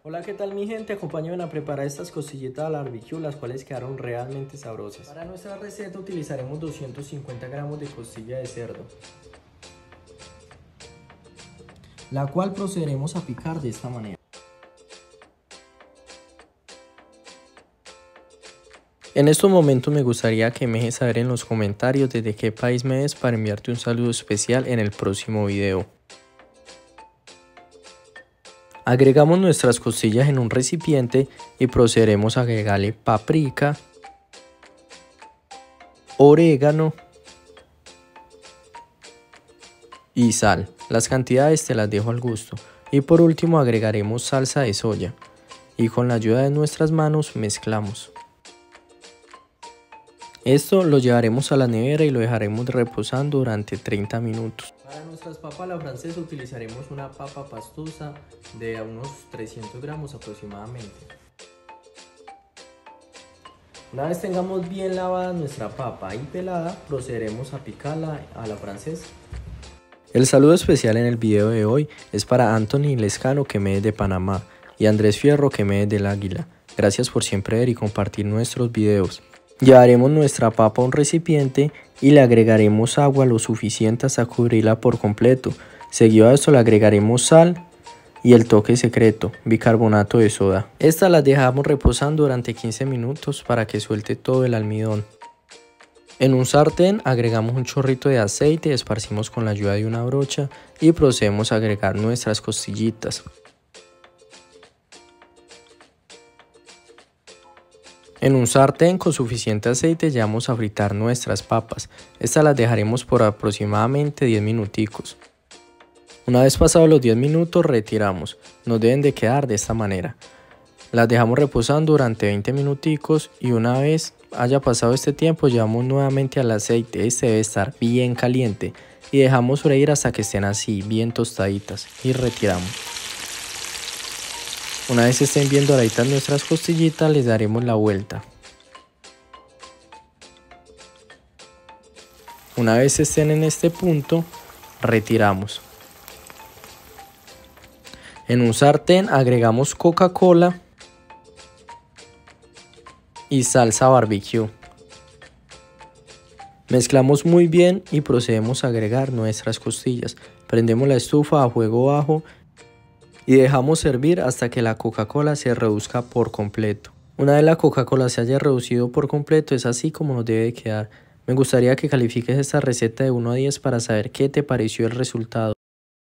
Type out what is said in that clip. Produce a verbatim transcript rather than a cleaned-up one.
Hola, ¿qué tal mi gente? Acompáñenme a preparar estas costillitas al barbecue, las cuales quedaron realmente sabrosas. Para nuestra receta utilizaremos doscientos cincuenta gramos de costilla de cerdo, la cual procederemos a picar de esta manera. En estos momentos me gustaría que me dejes saber en los comentarios desde qué país me es para enviarte un saludo especial en el próximo video. Agregamos nuestras costillas en un recipiente y procederemos a agregarle paprika, orégano y sal. Las cantidades te las dejo al gusto. Y por último agregaremos salsa de soya y con la ayuda de nuestras manos mezclamos. Esto lo llevaremos a la nevera y lo dejaremos reposando durante treinta minutos. Para nuestras papas a la francesa utilizaremos una papa pastosa de unos trescientos gramos aproximadamente. Una vez tengamos bien lavada nuestra papa y pelada, procederemos a picarla a la francesa. El saludo especial en el video de hoy es para Anthony Lescano, que me es de Panamá, y Andrés Fierro, que me es del Águila. Gracias por siempre ver y compartir nuestros videos. Llevaremos nuestra papa a un recipiente y le agregaremos agua lo suficiente hasta cubrirla por completo. Seguido a esto le agregaremos sal y el toque secreto, bicarbonato de soda. Estas las dejamos reposando durante quince minutos para que suelte todo el almidón. En un sartén agregamos un chorrito de aceite, esparcimos con la ayuda de una brocha y procedemos a agregar nuestras costillitas. En un sartén con suficiente aceite ya vamos a fritar nuestras papas. Estas las dejaremos por aproximadamente diez minuticos. Una vez pasados los diez minutos retiramos. Nos deben de quedar de esta manera. Las dejamos reposando durante veinte minuticos y una vez haya pasado este tiempo llevamos nuevamente al aceite. Este debe estar bien caliente y dejamos freír hasta que estén así bien tostaditas y retiramos. Una vez estén bien doraditas nuestras costillitas, les daremos la vuelta. Una vez estén en este punto, retiramos. En un sartén agregamos Coca-Cola y salsa barbecue. Mezclamos muy bien y procedemos a agregar nuestras costillas. Prendemos la estufa a fuego bajo y dejamos servir hasta que la Coca-Cola se reduzca por completo. Una vez la Coca-Cola se haya reducido por completo, es así como nos debe quedar. Me gustaría que califiques esta receta de uno a diez para saber qué te pareció el resultado.